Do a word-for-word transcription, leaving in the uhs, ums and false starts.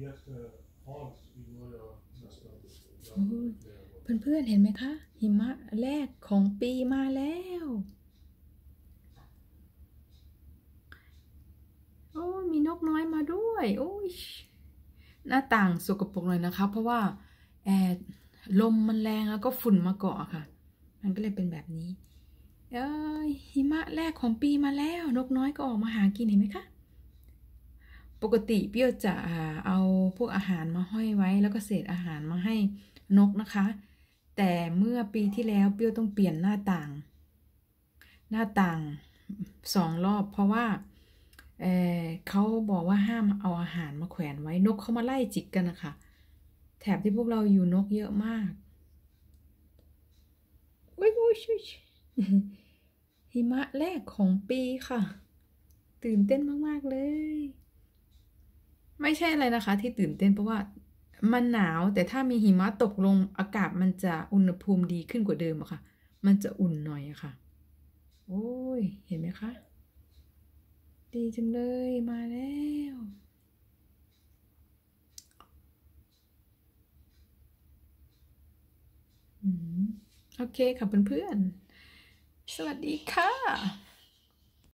เพื่อนๆเห็นไหมคะหิมะแรกของปีมาแล้วโอ้มีนกน้อยมาด้วยโอ้ยหน้าต่างสกปรกเลยนะคะเพราะว่าแอร์ลมมันแรงแล้วก็ฝุ่นมาเกาะค่ะมันก็เลยเป็นแบบนี้เอ้ยหิมะแรกของปีมาแล้วนกน้อยก็ออกมาหากินเห็นไหมคะปกติเปรี้ยวจะเอาพวกอาหารมาห้อยไว้แล้วก็เศษอาหารมาให้นกนะคะแต่เมื่อปีที่แล้วเปรี้ยวต้องเปลี่ยนหน้าต่างหน้าต่างสองรอบเพราะว่าเออเขาบอกว่าห้ามเอาอาหารมาแขวนไว้นกเขามาไล่จิกกันนะคะแถบที่พวกเราอยู่นกเยอะมากอุ้ยอุ้ยหิมะแรกของปีค่ะตื่นเต้นมากๆเลยไม่ใช่อะไรนะคะที่ตื่นเต้นเพราะว่ามันหนาวแต่ถ้ามีหิมะตกลงอากาศมันจะอุณหภูมิดีขึ้นกว่าเดิมอะค่ะมันจะอุ่นหน่อยอะค่ะโอ้ยเห็นไหมคะดีจังเลยมาแล้วอืมโอเคค่ะเพื่อนๆสวัสดีค่ะ